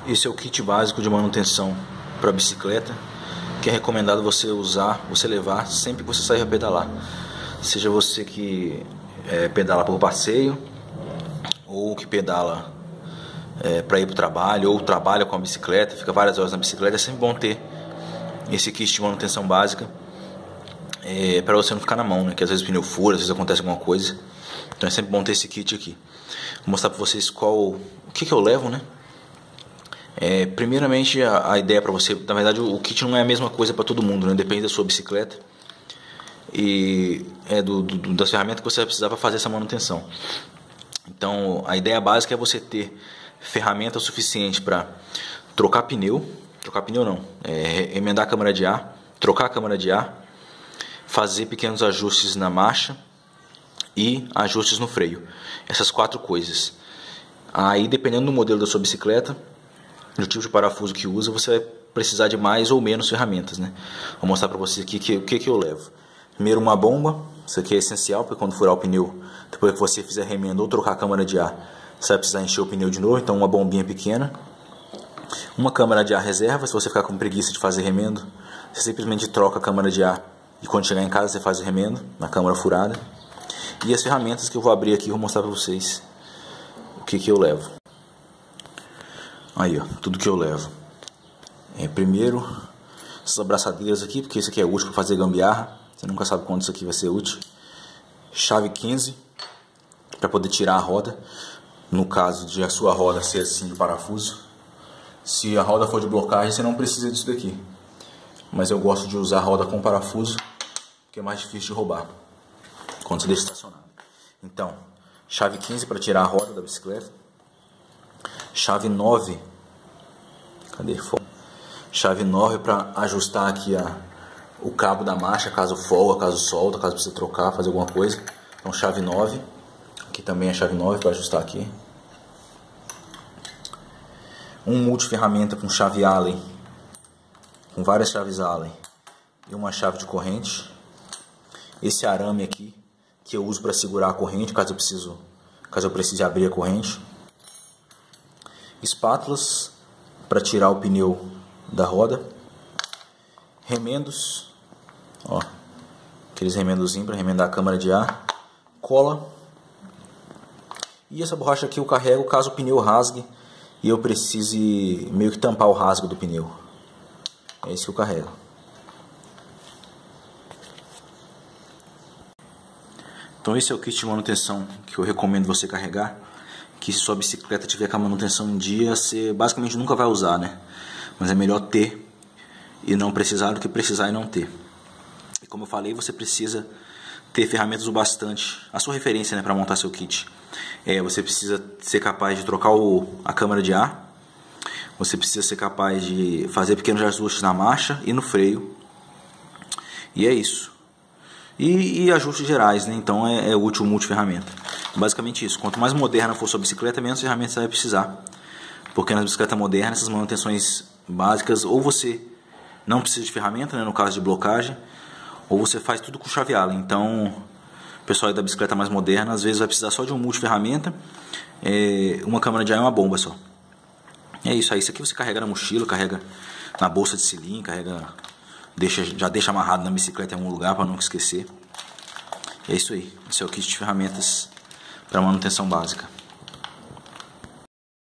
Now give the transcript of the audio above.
Esse é o kit básico de manutenção para bicicleta, que é recomendado você usar, você levar sempre que você sair a pedalar. Seja você que pedala por passeio, ou que pedala para ir para o trabalho, ou trabalha com a bicicleta, fica várias horas na bicicleta, é sempre bom ter esse kit de manutenção básica, para você não ficar na mão, né? Que às vezes o pneu fura, às vezes acontece alguma coisa. Então é sempre bom ter esse kit aqui. Vou mostrar para vocês o que eu levo, né? Primeiramente a ideia para você, na verdade o kit não é a mesma coisa para todo mundo, né? Depende da sua bicicleta e das ferramentas que você vai precisar para fazer essa manutenção. Então a ideia básica é você ter ferramenta suficiente para trocar pneu não, emendar a câmara de ar, trocar a câmara de ar, fazer pequenos ajustes na marcha e ajustes no freio. Essas 4 coisas. Aí, dependendo do modelo da sua bicicleta, do tipo de parafuso que usa, você vai precisar de mais ou menos ferramentas, né? Vou mostrar para você aqui o que eu levo. Primeiro, uma bomba. Isso aqui é essencial, porque quando furar o pneu, depois que você fizer remendo ou trocar a câmara de ar, você vai precisar encher o pneu de novo. Então, uma bombinha pequena. Uma câmara de ar reserva. Se você ficar com preguiça de fazer remendo, você simplesmente troca a câmara de ar e quando chegar em casa você faz o remendo na câmara furada. E as ferramentas que eu vou abrir aqui, vou mostrar para vocês o que eu levo. Aí, ó, tudo que eu levo. Primeiro, essas abraçadeiras aqui, porque isso aqui é útil para fazer gambiarra. Você nunca sabe quando isso aqui vai ser útil. Chave 15, para poder tirar a roda. No caso de a sua roda ser assim de parafuso. Se a roda for de blocagem, você não precisa disso daqui. Mas eu gosto de usar a roda com parafuso, porque é mais difícil de roubar quando você deixa estacionado. Então, chave 15 para tirar a roda da bicicleta. Chave 9. Cadê? Chave 9 para ajustar aqui o cabo da marcha, caso folga, caso solta, caso precisa trocar, fazer alguma coisa. Então, chave 9. Aqui também é chave 9 para ajustar aqui. Um multiferramenta com chave Allen, com várias chaves Allen e uma chave de corrente. Esse arame aqui que eu uso para segurar a corrente, caso eu precise abrir a corrente. Espátulas para tirar o pneu da roda. Remendos, ó, aqueles remendozinhos para remendar a câmara de ar. Cola. E essa borracha aqui eu carrego caso o pneu rasgue e eu precise meio que tampar o rasgo do pneu. É isso que eu carrego. Então esse é o kit de manutenção que eu recomendo você carregar. Que se sua bicicleta tiver com a manutenção em dia, você basicamente nunca vai usar, né? Mas é melhor ter e não precisar do que precisar e não ter. E como eu falei, você precisa ter ferramentas o bastante, a sua referência, né, para montar seu kit. Você precisa ser capaz de trocar a câmara de ar. Você precisa ser capaz de fazer pequenos ajustes na marcha e no freio. E é isso. E ajustes gerais, né? Então é útil multiferramenta. Basicamente isso. Quanto mais moderna for sua bicicleta, menos ferramentas você vai precisar. Porque nas bicicletas modernas, essas manutenções básicas, ou você não precisa de ferramenta, né, no caso de blocagem, ou você faz tudo com chave Allen. Então, o pessoal aí da bicicleta mais moderna, às vezes vai precisar só de um multiferramenta, uma câmara de ar e uma bomba só. É isso aí. Isso aqui você carrega na mochila, carrega na bolsa de cilindro, já deixa amarrado na bicicleta em algum lugar para nunca esquecer. É isso aí. Esse é o kit de ferramentas para manutenção básica.